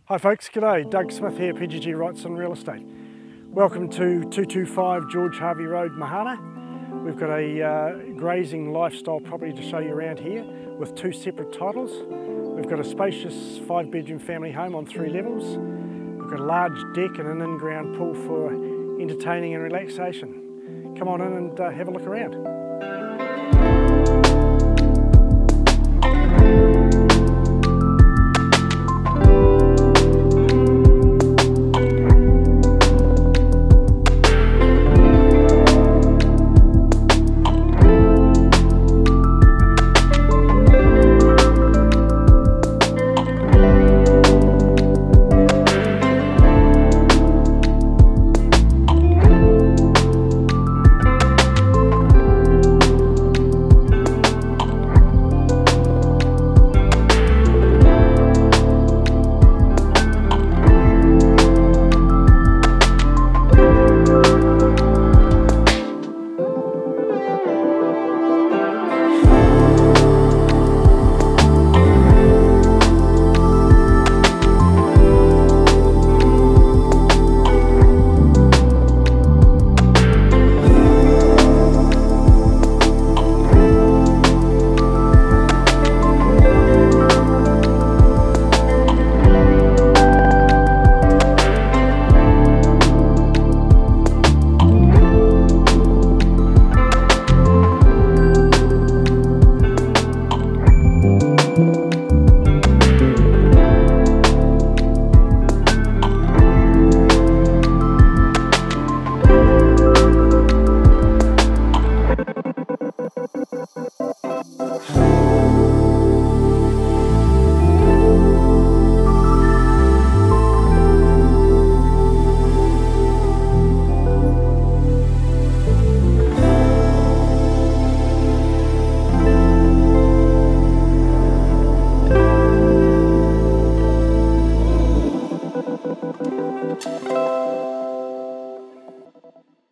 Hi folks, g'day. Doug Smith here, PGG Wrightson Real Estate. Welcome to 225 George Harvey Road, Mahana. We've got a grazing lifestyle property to show you around here with two separate titles. We've got a spacious 5-bedroom family home on 3 levels. We've got a large deck and an in-ground pool for entertaining and relaxation. Come on in and have a look around.